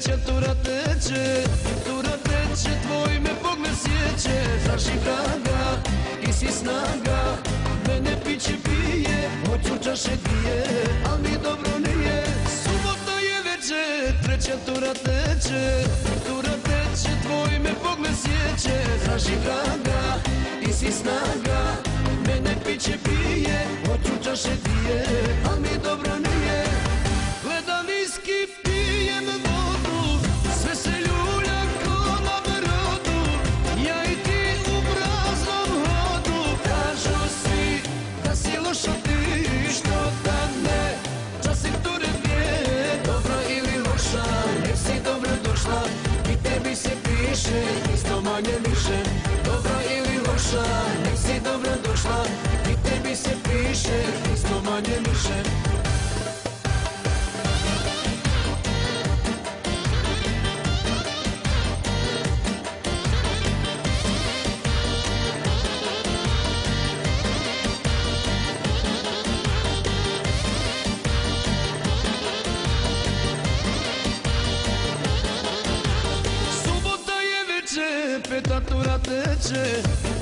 tura teče, tvoj me pogled sjeće. Znaš i vraga, ti si snaga, mene piće pije, hoću čaše dvije, al mi dobro nije. Subota je večer, treća tura teče, tvoj me pogled sjeće. Znaš i vraga, ti si snaga, mene piće pije, hoću čaše dvije, al mi dobro nije. Gledam viski, pijem vodu, sve se ljulja ko na brodu, ja i ti u praznom hodu. Kažu svi da si loša ti, što da ne, časik ture dvije, dobra ili loša, nek si dobro došla, i tebi se piše, isto manje više. Dobra ili loša, nek si dobro došla, i tebi se piše, isto manje više. Peta tura teče,